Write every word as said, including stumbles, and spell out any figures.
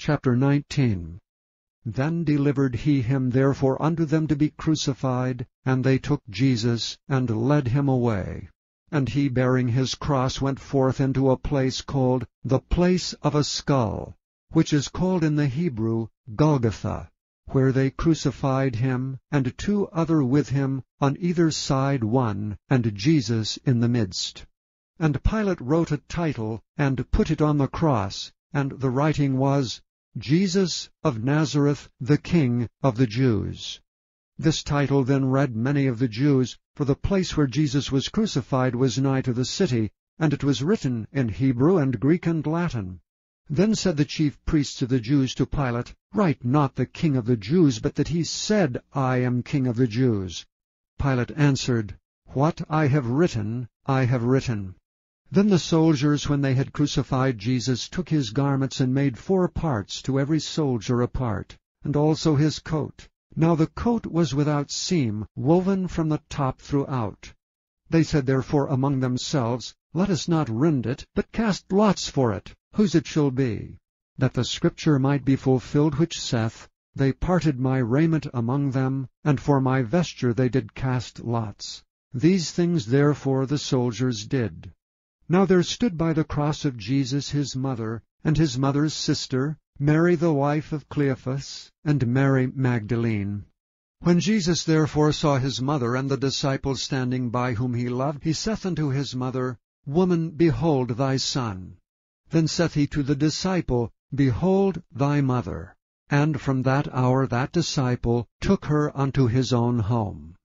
chapter nineteen. Then delivered he him therefore unto them to be crucified, and they took Jesus, and led him away. And he bearing his cross went forth into a place called the place of a skull, which is called in the Hebrew Golgotha, where they crucified him, and two other with him, on either side one, and Jesus in the midst. And Pilate wrote a title, and put it on the cross, and the writing was, Jesus of Nazareth, the King of the Jews. This title then read many of the Jews, for the place where Jesus was crucified was nigh to the city, and it was written in Hebrew and Greek and Latin. Then said the chief priests of the Jews to Pilate, Write not the King of the Jews, but that he said, I am King of the Jews. Pilate answered, What I have written, I have written. Then the soldiers, when they had crucified Jesus, took his garments, and made four parts, to every soldier a part, and also his coat. Now the coat was without seam, woven from the top throughout. They said therefore among themselves, Let us not rend it, but cast lots for it, whose it shall be. That the scripture might be fulfilled which saith, They parted my raiment among them, and for my vesture they did cast lots. These things therefore the soldiers did. Now there stood by the cross of Jesus his mother, and his mother's sister, Mary the wife of Cleophas, and Mary Magdalene. When Jesus therefore saw his mother and the disciples standing by whom he loved, he saith unto his mother, Woman, behold thy son. Then saith he to the disciple, Behold thy mother. And from that hour that disciple took her unto his own home.